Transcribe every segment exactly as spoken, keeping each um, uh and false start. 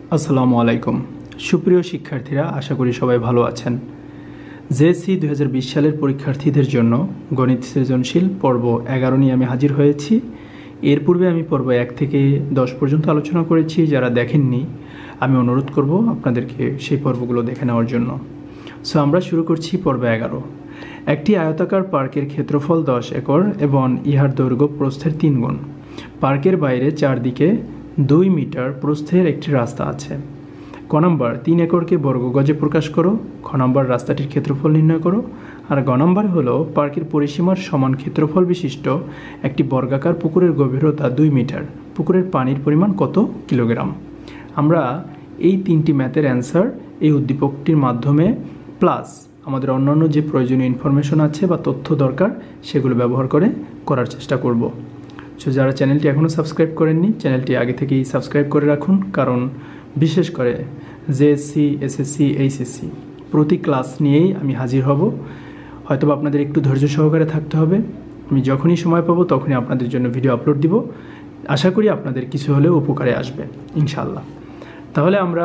আসসালামু আলাইকুম সুপ্রিয় শিক্ষার্থীরা, আশা করি সবাই ভালো আছেন। জেএসসি দুই হাজার বিশ সালের পরীক্ষার্থীদের জন্য গণিত সৃজনশীল পর্ব এগারো নিয়ে আমি হাজির হয়েছি। এর পূর্বে আমি পর্ব এক থেকে দশ পর্যন্ত আলোচনা করেছি। যারা দেখেননি, আমি অনুরোধ করব আপনাদেরকে সেই পর্বগুলো দেখে নেওয়ার জন্য। সো আমরা শুরু করছি পর্ব এগারো। একটি আয়তাকার পার্কের ক্ষেত্রফল দশ একর এবং ইহার দৈর্ঘ্য প্রস্থের তিন গুণ। পার্কের বাইরে চারদিকে দুই মিটার প্রস্থের একটি রাস্তা আছে। ক নম্বর, তিন একরকে বর্গগজে প্রকাশ করো। খ নম্বর, রাস্তাটির ক্ষেত্রফল নির্ণয় করো। আর গ নম্বর হলো পার্কের পরিসীমার সমান ক্ষেত্রফল বিশিষ্ট একটি বর্গাকার পুকুরের গভীরতা দুই মিটার, পুকুরের পানির পরিমাণ কত কিলোগ্রাম। আমরা এই তিনটি ম্যাথের অ্যান্সার এই উদ্দীপকটির মাধ্যমে প্লাস আমাদের অন্যান্য যে প্রয়োজনীয় ইনফরমেশন আছে বা তথ্য দরকার সেগুলো ব্যবহার করে করার চেষ্টা করব। সো যারা চ্যানেলটি এখনও সাবস্ক্রাইব করেননি, চ্যানেলটি আগে থেকেই সাবস্ক্রাইব করে রাখুন, কারণ বিশেষ করে জেএসসি, এসএসসি, এইচএসসি প্রতি ক্লাস নিয়েই আমি হাজির হব। হয়তো আপনাদের একটু ধৈর্য সহকারে থাকতে হবে। আমি যখনই সময় পাবো তখনই আপনাদের জন্য ভিডিও আপলোড দিব। আশা করি আপনাদের কিছু হলেও উপকারে আসবে ইনশাল্লাহ। তাহলে আমরা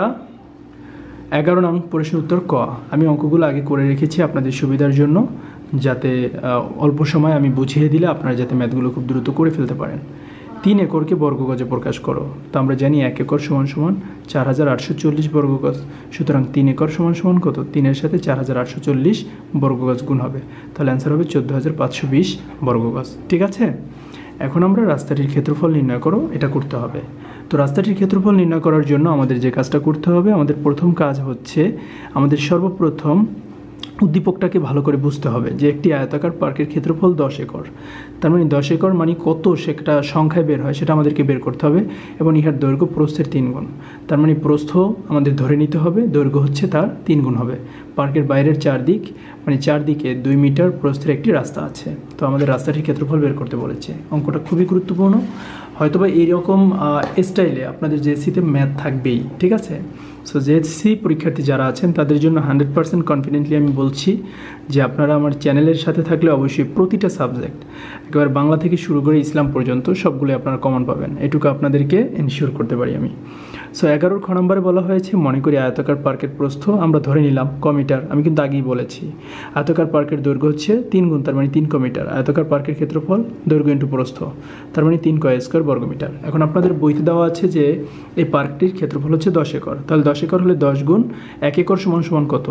এগারো নং প্রশ্নের উত্তর ক। আমি অঙ্কগুলো আগে করে রেখেছি আপনাদের সুবিধার জন্য, যাতে অল্প সময় আমি বুঝিয়ে দিলে আপনারা যাতে ম্যাথগুলো খুব দ্রুত করে ফেলতে পারেন। তিন একরকে বর্গগজে প্রকাশ করো। তো আমরা জানি এক একর সমান সমান চার হাজার আটশো চল্লিশ বর্গগজ। সুতরাং তিন একর সমান সমান কত? তিনের সাথে চার হাজার আটশো চল্লিশ বর্গগজ গুণ হবে, তাহলে অ্যান্সার হবে চোদ্দো হাজার পাঁচশো বিশ বর্গগজ। ঠিক আছে, এখন আমরা রাস্তাটির ক্ষেত্রফল নির্ণয় করো, এটা করতে হবে। তো রাস্তাটির ক্ষেত্রফল নির্ণয় করার জন্য আমাদের যে কাজটা করতে হবে, আমাদের প্রথম কাজ হচ্ছে আমাদের সর্বপ্রথম উদ্দীপকটাকে ভালো করে বুঝতে হবে যে একটি আয়তাকার পার্কের ক্ষেত্রফল দশ একর। তার মানে দশ একর মানে কত সেটা সংখ্যায় বের হয়, সেটা আমাদেরকে বের করতে হবে। এবং ইহার দৈর্ঘ্য প্রস্থের তিন গুণ। তার মানে প্রস্থ আমাদের ধরে নিতে হবে, দৈর্ঘ্য হচ্ছে তার তিন গুণ হবে। পার্কের বাইরের চারদিক মানে চারদিকে দুই মিটার প্রস্থের একটি রাস্তা আছে। তো আমাদের রাস্তাটির ক্ষেত্রফল বের করতে বলেছে। অঙ্কটা খুবই গুরুত্বপূর্ণ। হয়তোবা এইরকম স্টাইলে আপনাদের জেএসসিতে ম্যাথ থাকবেই। ঠিক আছে, সো জেএসসি পরীক্ষার্থী যারা আছেন তাদের জন্য হান্ড্রেড পার্সেন্ট কনফিডেন্টলি আমি বলছি যে আপনারা আমার চ্যানেলের সাথে থাকলে অবশ্যই প্রতিটা সাবজেক্ট একেবারে বাংলা থেকে শুরু করে ইসলাম পর্যন্ত সবগুলো আপনারা কমন পাবেন, এটুকু আপনাদেরকে এনশিওর করতে পারি আমি। সো এগারোর খ নম্বরে বলা হয়েছে মনে করি আয়তাকার পার্কের প্রস্থ আমরা ধরে নিলাম ক মিটার। আমি কিন্তু আগেই বলেছি আয়তাকার পার্কের দৈর্ঘ্য হচ্ছে তিন গুণ, তার মানে তিন ক মিটার। আয়তাকার পার্কের ক্ষেত্রফল দৈর্ঘ্য ইন্টু প্রস্থ, তার মানে তিন ক স্কোয়ার বর্গ মিটার। এখন আপনাদের বইতে দেওয়া আছে যে এই পার্কটির ক্ষেত্রফল হচ্ছে দশ একর। তাহলে দশ একর হলে দশ গুণ এক একর সমান সমান কত?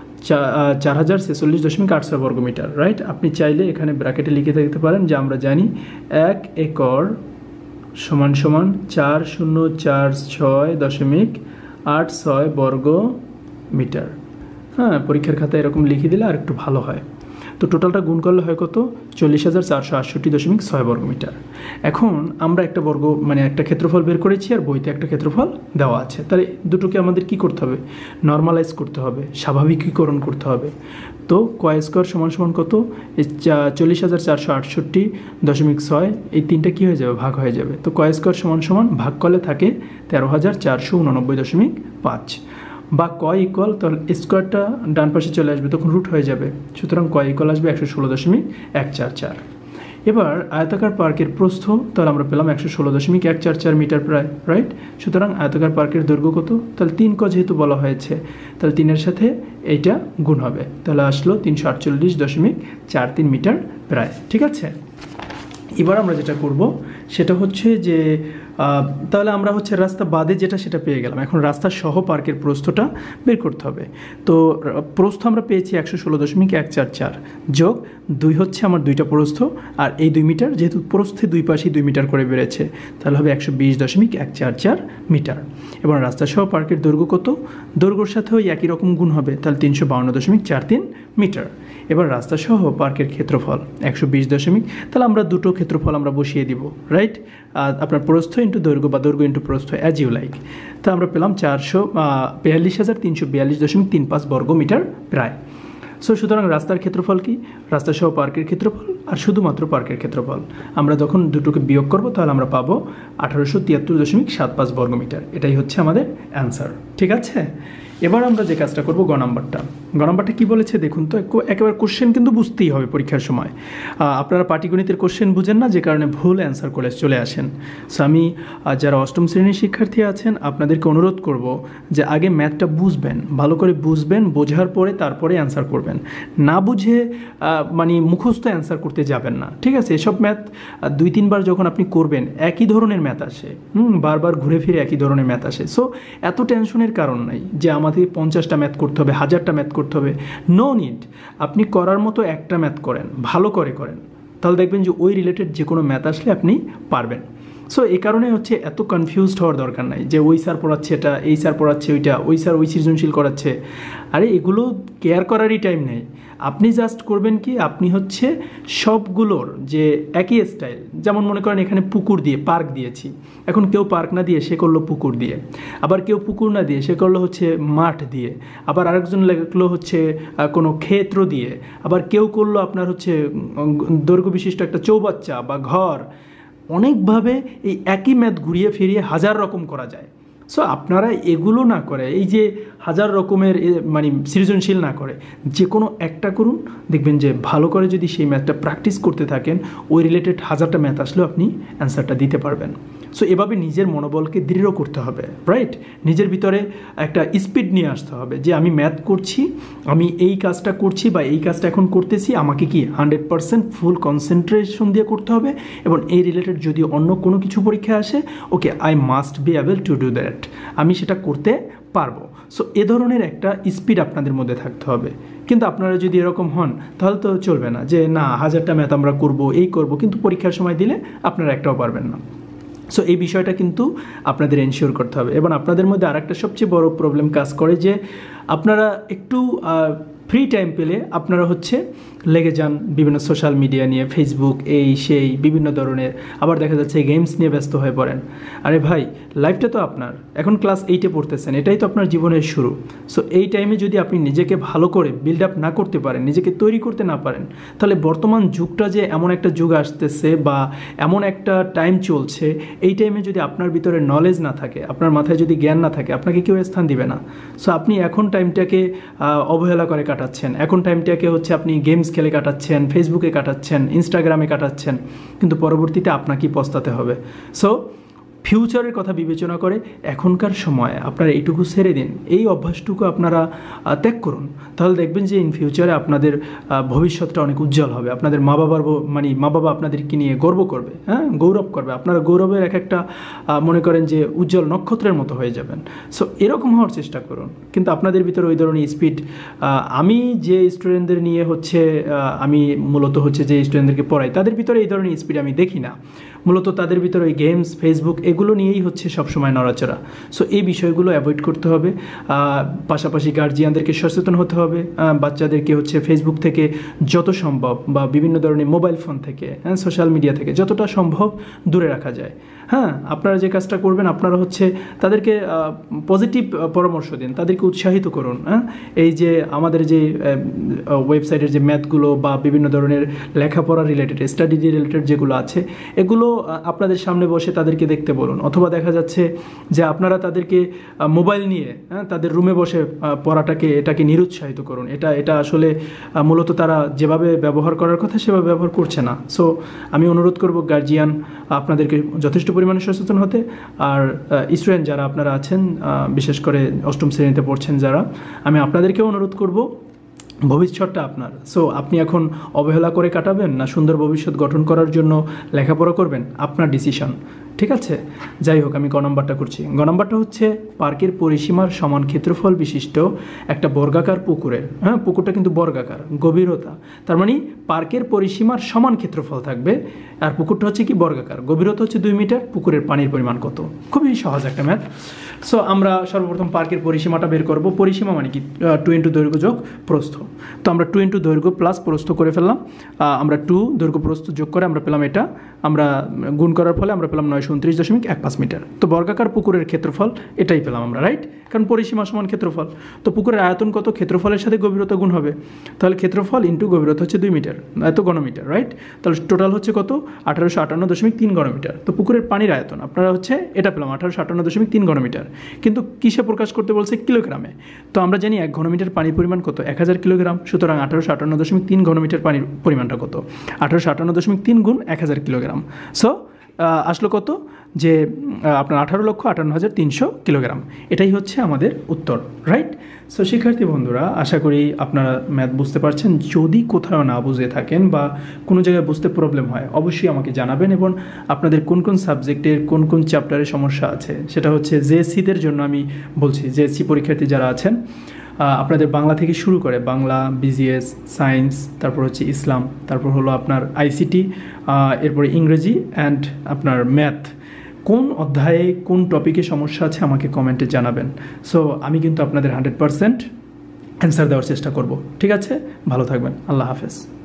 চার হাজার ছেচল্লিশ দশমিক আট ছয় বর্গ মিটার। রাইট, আপনি চাইলে এখানে ব্র্যাকেটে লিখে দিতে পারেন যে আমরা জানি এক একর সমান সমান চার শূন্য চার ছয় দশমিক আট ছয় বর্গ মিটার। হ্যাঁ, পরীক্ষার খাতায় এরকম লিখে দিলে আর একটু ভালো হয়। তো টোটালটা গুণ করলে হয় কত? চল্লিশ হাজার চারশো আটষট্টি দশমিক ছয় বর্গ মিটার। এখন আমরা একটা বর্গ মানে একটা ক্ষেত্রফল বের করেছি আর বইতে একটা ক্ষেত্রফল দেওয়া আছে। তাহলে দুটোকে আমাদের কি করতে হবে? নর্মালাইজ করতে হবে, স্বাভাবিকীকরণ করতে হবে। তো কয় স্কোয়ার সমান সমান কত? এই চল্লিশ হাজার চারশো আটষট্টি দশমিক ছয়, এই তিনটা কী হয়ে যাবে? ভাগ হয়ে যাবে। তো কয় স্কোয়ার সমান সমান ভাগ করলে থাকে তেরো হাজার চারশো উননব্বই দশমিক পাঁচ, বা কয় ইকুয়াল, তাহলে স্কোয়ারটা ডান পাশে চলে আসবে, তখন রুট হয়ে যাবে। সুতরাং কয় ইকুয়াল আসবে একশো ষোলো দশমিক এক চার চার। এবার আয়তাকার পার্কের প্রস্থ তাহলে আমরা পেলাম একশো ষোলো দশমিক এক চার চার মিটার প্রায়। রাইট, সুতরাং আয়তাকার পার্কের দৈর্ঘ্য কত? তাহলে তিন ক যেহেতু বলা হয়েছে, তাহলে তিনের সাথে এইটা গুণ হবে, তাহলে আসলো তিনশো আটচল্লিশ দশমিক চার তিন মিটার প্রায়। ঠিক আছে, এবার আমরা যেটা করব সেটা হচ্ছে যে তাহলে আমরা হচ্ছে রাস্তা বাদে যেটা সেটা পেয়ে গেলাম। এখন রাস্তা সহ পার্কের প্রস্থটা বের করতে হবে। তো প্রস্থ আমরা পেয়েছি একশো ষোলো দশমিক এক চার চার, যোগ দুই হচ্ছে আমার দুইটা প্রস্থ, আর এই দুই মিটার যেহেতু প্রস্থে দুই পাশেই দুই মিটার করে বেড়েছে, তাহলে হবে একশো বিশ দশমিক এক চার চার মিটার। এবং রাস্তা সহ পার্কের দৈর্ঘ্য কত? দৈর্ঘ্যর সাথে ওই একই রকম গুণ হবে, তাহলে তিনশো বাউন্ন দশমিক চার তিন মিটার। এবার রাস্তা সহ পার্কের ক্ষেত্রফল একশো বিশ দশমিক, তাহলে আমরা দুটো ক্ষেত্রফল আমরা বসিয়ে দিব। রাইট, আপনার প্রস্থ ইন্টু দৈর্ঘ্য বা দৈর্ঘ্য ইন্টু প্রস্থ অ্যাজ ইউ লাইক। তো আমরা পেলাম চারশো বিয়াল্লিশ হাজার তিনশো বিয়াল্লিশ দশমিক তিন পাঁচ বর্গ মিটার প্রায়। সো সুতরাং রাস্তার ক্ষেত্রফল কি? রাস্তা সহ পার্কের ক্ষেত্রফল আর শুধুমাত্র পার্কের ক্ষেত্রফল আমরা যখন দুটোকে বিয়োগ করব তাহলে আমরা পাবো আঠারোশো তিয়াত্তর দশমিক সাত পাঁচ বর্গ মিটার। এটাই হচ্ছে আমাদের অ্যান্সার। ঠিক আছে, এবার আমরা যে কাজটা করব গ নাম্বারটা গ নাম্বারটা কী বলেছে দেখুন তো, একেবারে কোশ্চেন কিন্তু বুঝতেই হবে পরীক্ষার সময়। আপনারা পাটিগণিতের কোশ্চেন বুঝেন না, যে কারণে ভুল অ্যান্সার করে চলে আসেন। সো আমি যারা অষ্টম শ্রেণীর শিক্ষার্থী আছেন আপনাদেরকে অনুরোধ করব যে আগে ম্যাথটা বুঝবেন, ভালো করে বুঝবেন, বোঝার পরে তারপরে অ্যান্সার করবেন। না বুঝে মানে মুখস্থ অ্যান্সার করতে যাবেন না, ঠিক আছে? এসব ম্যাথ দুই তিনবার যখন আপনি করবেন একই ধরনের ম্যাথ আসে, হুম বারবার ঘুরে ফিরে একই ধরনের ম্যাথ আসে। সো এত টেনশনের কারণ নাই যে আমাদের পঞ্চাশটা ম্যাথ করতে হবে, হাজারটা ম্যাথ করতে হবে, নো নিড। আপনি করার মতো একটা ম্যাথ করেন, ভালো করে করেন, তাহলে দেখবেন যে ওই রিলেটেড যে কোনো ম্যাথ আসলে আপনি পারবেন। সো এই কারণে হচ্ছে এত কনফিউজড হওয়ার দরকার নাই যে ওই স্যার পড়াচ্ছে এটা, এই স্যার পড়াচ্ছে ওইটা, ওই স্যার ওই সৃজনশীল করাচ্ছে। আরে এগুলো কেয়ার করারই টাইম নেই। আপনি জাস্ট করবেন কি, আপনি হচ্ছে সবগুলোর যে একই স্টাইল, যেমন মনে করেন এখানে পুকুর দিয়ে পার্ক দিয়েছি, এখন কেউ পার্ক না দিয়ে সে করলো পুকুর দিয়ে, আবার কেউ পুকুর না দিয়ে সে করলো হচ্ছে মাঠ দিয়ে, আবার আরেকজন লিখলো হচ্ছে কোনো ক্ষেত্র দিয়ে, আবার কেউ করলো আপনার হচ্ছে দৈর্ঘ্য বিশিষ্ট একটা চৌবাচ্চা বা ঘর। অনেকভাবে এই একই ম্যাথ ঘুরিয়ে ফিরিয়ে হাজার রকম করা যায়। সো আপনারা এগুলো না করে, এই যে হাজার রকমের মানে সৃজনশীল না করে যে কোনো একটা করুন, দেখবেন যে ভালো করে যদি সেই ম্যাথটা প্র্যাকটিস করতে থাকেন ওই রিলেটেড হাজারটা ম্যাথ আসলেও আপনি অ্যান্সারটা দিতে পারবেন। সো এভাবে নিজের মনোবলকে দৃঢ় করতে হবে, রাইট? নিজের ভিতরে একটা স্পিড নিয়ে আসতে হবে যে আমি ম্যাথ করছি, আমি এই কাজটা করছি বা এই কাজটা এখন করতেছি, আমাকে কি হান্ড্রেড পারসেন্ট ফুল কনসেন্ট্রেশন দিয়ে করতে হবে, এবং এই রিলেটেড যদি অন্য কোনো কিছু পরীক্ষা আসে, okay I must be able to do that, আমি সেটা করতে পারবো। সো এ ধরনের একটা স্পিড আপনাদের মধ্যে থাকতে হবে। কিন্তু আপনারা যদি এরকম হন তাহলে তো চলবে না যে না হাজারটা ম্যাথ আমরা করব, এই করব, কিন্তু পরীক্ষার সময় দিলে আপনারা একটাও পারবেন না। সো এই বিষয়টা কিন্তু আপনাদের এনশিওর করতে হবে। এবং আপনাদের মধ্যে আরেকটা সবচেয়ে বড় প্রবলেম কাজ করে যে আপনারা একটু ফ্রি টাইম পেলে আপনারা হচ্ছে লেগে যান বিভিন্ন সোশ্যাল মিডিয়া নিয়ে, ফেসবুক এই সেই বিভিন্ন ধরনের, আবার দেখা যাচ্ছে গেমস নিয়ে ব্যস্ত হয়ে পড়েন। আরে ভাই, লাইফটা তো আপনার, এখন ক্লাস এইটে পড়তেছেন, এটাই তো আপনার জীবনের শুরু। সো এই টাইমে যদি আপনি নিজেকে ভালো করে বিল্ড আপ না করতে পারেন, নিজেকে তৈরি করতে না পারেন, তাহলে বর্তমান যুগটা যে এমন একটা যুগ আসতেছে বা এমন একটা টাইম চলছে, এই টাইমে যদি আপনার ভিতরে নলেজ না থাকে, আপনার মাথায় যদি জ্ঞান না থাকে, আপনাকে কেউ স্থান দিবে না। সো আপনি এখন টাইমটাকে অবহেলা করে কাটাচ্ছেন, এখন টাইমটাকে হচ্ছে আপনি গেমস খেলে কাটাচ্ছেন, ফেসবুকে কাটাচ্ছেন, ইনস্টাগ্রামে কাটাচ্ছেন, কিন্তু পরবর্তীতে আপনাকেই পস্তাতে হবে। সো ফিউচারের কথা বিবেচনা করে এখনকার সময় আপনারা এইটুকু ছেড়ে দিন, এই অভ্যাসটুকু আপনারা ত্যাগ করুন, তাহলে দেখবেন যে ইন ফিউচারে আপনাদের ভবিষ্যৎটা অনেক উজ্জ্বল হবে। আপনাদের মা বাবার মানে মা বাবা আপনাদেরকে নিয়ে গর্ব করবে, হ্যাঁ গৌরব করবে, আপনারা গৌরবের এক একটা মনে করেন যে উজ্জ্বল নক্ষত্রের মতো হয়ে যাবেন। সো এরকম হওয়ার চেষ্টা করুন, কিন্তু আপনাদের ভিতরে ওই ধরনের স্পিড, আমি যে স্টুডেন্টদের নিয়ে হচ্ছে আমি মূলত হচ্ছে যে স্টুডেন্টদেরকে পড়াই, তাদের ভিতরে এই ধরনের স্পিড আমি দেখি না। মূলত তাদের ভিতরে ওই গেমস, ফেসবুক এগুলো নিয়েই হচ্ছে সবসময় নড়াচড়া। সো এই বিষয়গুলো অ্যাভয়েড করতে হবে। পাশাপাশি গার্জিয়ানদেরকে সচেতন হতে হবে, বাচ্চাদেরকে হচ্ছে ফেসবুক থেকে যত সম্ভব বা বিভিন্ন ধরনের মোবাইল ফোন থেকে, হ্যাঁ সোশ্যাল মিডিয়া থেকে যতটা সম্ভব দূরে রাখা যায়। হ্যাঁ আপনারা যে কাজটা করবেন, আপনারা হচ্ছে তাদেরকে পজিটিভ পরামর্শ দিন, তাদেরকে উৎসাহিত করুন। হ্যাঁ এই যে আমাদের যে ওয়েবসাইটের যে ম্যাথগুলো বা বিভিন্ন ধরনের লেখাপড়া রিলেটেড, স্টাডি রিলেটেড যেগুলো আছে, এগুলো আপনাদের সামনে বসে তাদেরকে দেখতে বলুন। অথবা দেখা যাচ্ছে যে আপনারা তাদেরকে মোবাইল নিয়ে হ্যাঁ তাদের রুমে বসে পড়াটাকে এটাকে নিরুৎসাহিত করুন। এটা এটা আসলে মূলত তারা যেভাবে ব্যবহার করার কথা সেভাবে ব্যবহার করছে না। সো আমি অনুরোধ করব গার্জিয়ান আপনাদেরকে যথেষ্ট পরিমাণে সচেতন হতে। আর স্টুডেন্ট যারা আপনারা আছেন, বিশেষ করে অষ্টম শ্রেণীতে পড়ছেন যারা, আমি আপনাদেরকেও অনুরোধ করব ভবিষ্যৎটা আপনার। সো আপনি এখন অবহেলা করে কাটাবেন না সুন্দর ভবিষ্যৎ গঠন করার জন্য লেখাপড়া করবেন, আপনার ডিসিশন, ঠিক আছে? যাই হোক, আমি গ নম্বরটা করছি। গ নম্বরটা হচ্ছে পার্কের পরিসীমার সমান ক্ষেত্রফল বিশিষ্ট একটা বর্গাকার পুকুরের, হ্যাঁ পুকুরটা কিন্তু বর্গাকার, গভীরতা, তার মানে পার্কের পরিসীমার সমান ক্ষেত্রফল থাকবে, আর পুকুরটা হচ্ছে কি বর্গাকার, গভীরতা হচ্ছে দুই মিটার, পুকুরের পানির পরিমাণ কত? খুবই সহজ একটা ম্যাথ। সো আমরা সর্বপ্রথম পার্কের পরিসীমাটা বের করব। পরিসীমা মানে কি? টু ইন্টু দৈর্ঘ্য যোগ প্রস্থ। তো আমরা টু ইন্টু দৈর্ঘ্য প্লাস প্রস্থ করে ফেললাম। আমরা টু দৈর্ঘ্য প্রস্থ যোগ করে আমরা পেলাম এটা, আমরা গুণ করার ফলে আমরা পেলাম নয়শো নয়শো উনত্রিশ দশমিক এক পাঁচ মিটার। তো বর্গাকার পুকুরের ক্ষেত্রফল এটাই পেলাম আমরা, রাইট? কারণ পরিসীমা সমান ক্ষেত্রফল। তো পুকুরের আয়তন কত? ক্ষেত্রফলের সাথে গভীরতা গুণ হবে, তাহলে ক্ষেত্রফল ইন্টু গভীরতা হচ্ছে দুই মিটার, এত ঘনমিটার, রাইট? তাহলে টোটাল হচ্ছে কত? আঠারোশো আটান্ন দশমিক তিন ঘনমিটার। তো পুকুরের পানির আয়তন আপনারা হচ্ছে এটা পেলাম আঠারোশো আটান্ন দশমিক তিন ঘনমিটার, কিন্তু কিসে প্রকাশ করতে বলছে? কিলোগ্রামে। তো আমরা জানি এক ঘনমিটার পানির পরিমাণ কত? এক হাজার কিলোগ্রাম। সুতরাং আঠারোশো আটান্ন দশমিক তিন ঘনমিটার পানির পরিমাণটা কত? আঠারোশো আটান্ন দশমিক তিন গুণ এক হাজার কিলোগ্রাম। সো আসলো কত? যে আপনার আঠারো লক্ষ আটান্ন হাজার তিনশো কিলোগ্রাম। এটাই হচ্ছে আমাদের উত্তর, রাইট? সো শিক্ষার্থী বন্ধুরা, আশা করি আপনারা ম্যাথ বুঝতে পারছেন। যদি কোথাও না বুঝে থাকেন বা কোনো জায়গায় বুঝতে প্রবলেম হয়, অবশ্যই আমাকে জানাবেন। এবং আপনাদের কোন কোন সাবজেক্টের কোন কোন চ্যাপ্টারের সমস্যা আছে সেটা হচ্ছে জেএসসিদের জন্য আমি বলছি। জেএসসি পরীক্ষার্থী যারা আছেন, আপনাদের বাংলা থেকে শুরু করে বাংলা, বিজিএস, সায়েন্স, তারপর হচ্ছে ইসলাম, তারপর হলো আপনার আইসিটি, এরপরে ইংরেজি অ্যান্ড আপনার ম্যাথ, কোন অধ্যায়ে কোন টপিকে সমস্যা আছে আমাকে কমেন্টে জানাবেন। সো আমি কিন্তু আপনাদের হান্ড্রেড পারসেন্ট অ্যান্সার দেওয়ার চেষ্টা করব। ঠিক আছে? ভালো থাকবেন। আল্লাহ হাফেজ।